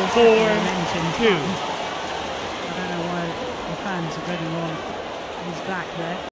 4, 2. I don't know why the fans are getting on his back there.